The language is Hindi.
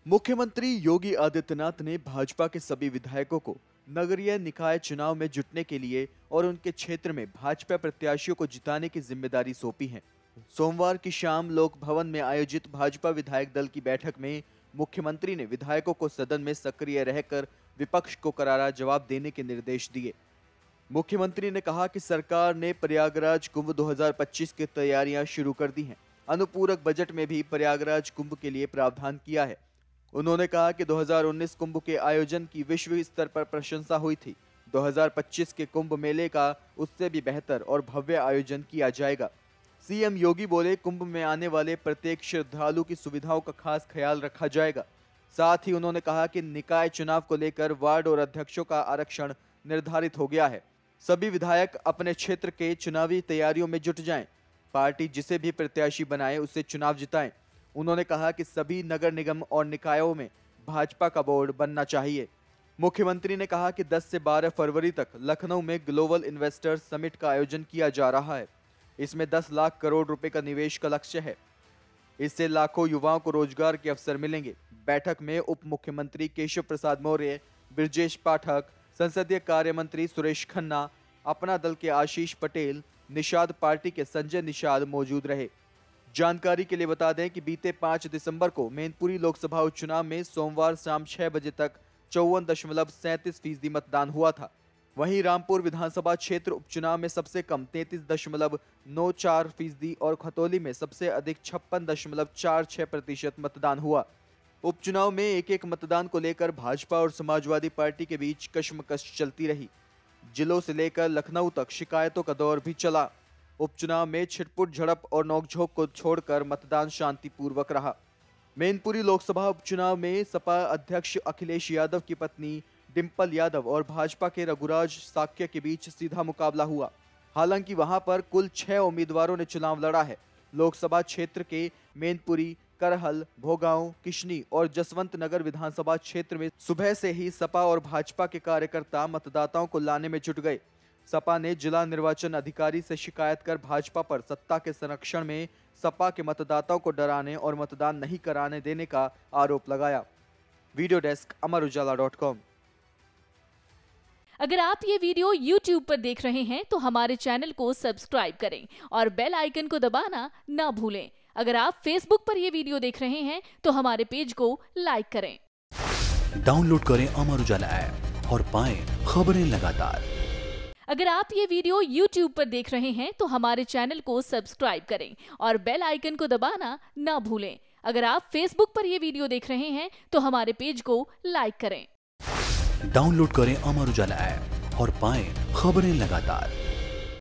मुख्यमंत्री योगी आदित्यनाथ ने भाजपा के सभी विधायकों को नगरीय निकाय चुनाव में जुटने के लिए और उनके क्षेत्र में भाजपा प्रत्याशियों को जिताने की जिम्मेदारी सौंपी है। सोमवार की शाम लोक भवन में आयोजित भाजपा विधायक दल की बैठक में मुख्यमंत्री ने विधायकों को सदन में सक्रिय रहकर विपक्ष को करारा जवाब देने के निर्देश दिए। मुख्यमंत्री ने कहा कि सरकार ने प्रयागराज कुंभ 2025 की तैयारियां शुरू कर दी हैं। अनुपूरक बजट में भी प्रयागराज कुंभ के लिए प्रावधान किया है। उन्होंने कहा कि 2019 कुंभ के आयोजन की विश्व स्तर पर प्रशंसा हुई थी। 2025 के कुंभ मेले का उससे भी बेहतर और भव्य आयोजन किया जाएगा। सीएम योगी बोले, कुंभ में आने वाले प्रत्येक श्रद्धालु की सुविधाओं का खास ख्याल रखा जाएगा। साथ ही उन्होंने कहा कि निकाय चुनाव को लेकर वार्ड और अध्यक्षों का आरक्षण निर्धारित हो गया है। सभी विधायक अपने क्षेत्र के चुनावी तैयारियों में जुट जाएं। पार्टी जिसे भी प्रत्याशी बनाए उसे चुनाव जिताएं। उन्होंने कहा कि सभी नगर निगम और निकायों में भाजपा का बोर्ड बनना चाहिए। मुख्यमंत्री ने कहा कि 10 से 12 फरवरी तक लखनऊ में ग्लोबल इन्वेस्टर्स समिट का आयोजन किया जा रहा है। इसमें 10 लाख करोड़ रुपए का निवेश का लक्ष्य है। इससे लाखों युवाओं को रोजगार के अवसर मिलेंगे। बैठक में उप मुख्यमंत्री केशव प्रसाद मौर्य, ब्रजेश पाठक, संसदीय कार्य मंत्री सुरेश खन्ना, अपना दल के आशीष पटेल, निषाद पार्टी के संजय निषाद मौजूद रहे। जानकारी के लिए बता दें कि बीते 5 दिसंबर को मैनपुरी लोकसभा उपचुनाव में सोमवार शाम 6 बजे तक 54.37% मतदान हुआ था। वहीं रामपुर विधानसभा क्षेत्र उपचुनाव में सबसे कम 33.94% और खतौली में सबसे अधिक 56.46% मतदान हुआ। उपचुनाव में एक मतदान को लेकर भाजपा और समाजवादी पार्टी के बीच कशमकश चलती रही। जिलों से लेकर लखनऊ तक शिकायतों का दौर भी चला। उपचुनाव में छिटपुट झड़प और नोकझोंक को छोड़कर मतदान शांतिपूर्वक रहा। मैनपुरी लोकसभा उपचुनाव में सपा अध्यक्ष अखिलेश यादव की पत्नी डिंपल यादव और भाजपा के रघुराज साक्य के बीच सीधा मुकाबला हुआ। हालांकि वहां पर कुल 6 उम्मीदवारों ने चुनाव लड़ा है। लोकसभा क्षेत्र के मैनपुरी, करहल, भोगांव, किशनी और जसवंत नगर विधानसभा क्षेत्र में सुबह से ही सपा और भाजपा के कार्यकर्ता मतदाताओं को लाने में जुट गए। सपा ने जिला निर्वाचन अधिकारी से शिकायत कर भाजपा पर सत्ता के संरक्षण में सपा के मतदाताओं को डराने और मतदान नहीं कराने देने का आरोप लगाया। वीडियो डेस्क अमरउजाला.com। अगर आप ये वीडियो YouTube पर देख रहे हैं तो हमारे चैनल को सब्सक्राइब करें और बेल आइकन को दबाना ना भूलें। अगर आप Facebook पर ये वीडियो देख रहे हैं तो हमारे पेज को लाइक करें। डाउनलोड करें अमर उजाला ऐप और पाएं खबरें लगातार। अगर आप ये वीडियो YouTube पर देख रहे हैं तो हमारे चैनल को सब्सक्राइब करें और बेल आइकन को दबाना ना भूलें। अगर आप Facebook पर ये वीडियो देख रहे हैं तो हमारे पेज को लाइक करें। डाउनलोड करें अमर उजाला ऐप और पाएं खबरें लगातार।